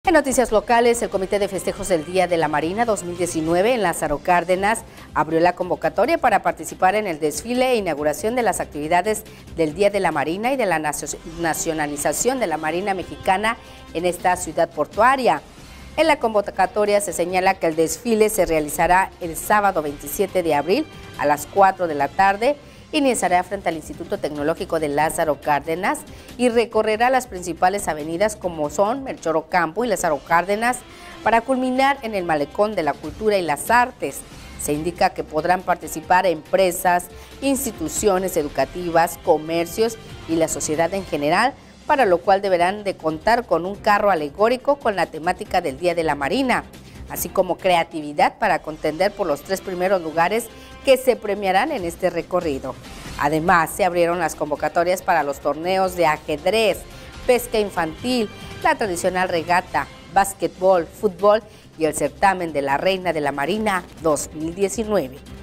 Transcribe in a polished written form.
En noticias locales, el Comité de Festejos del Día de la Marina 2019 en Lázaro Cárdenas abrió la convocatoria para participar en el desfile e inauguración de las actividades del Día de la Marina y de la nacionalización de la Marina Mexicana en esta ciudad portuaria. En la convocatoria se señala que el desfile se realizará el sábado 27 de abril a las 4 de la tarde. Iniciará frente al Instituto Tecnológico de Lázaro Cárdenas y recorrerá las principales avenidas como son Melchor Ocampo y Lázaro Cárdenas para culminar en el Malecón de la Cultura y las Artes. Se indica que podrán participar empresas, instituciones educativas, comercios y la sociedad en general, para lo cual deberán de contar con un carro alegórico con la temática del Día de la Marina, así como creatividad para contender por los 3 primeros lugares que se premiarán en este recorrido. Además, se abrieron las convocatorias para los torneos de ajedrez, pesca infantil, la tradicional regata, básquetbol, fútbol y el certamen de la Reina de la Marina 2019.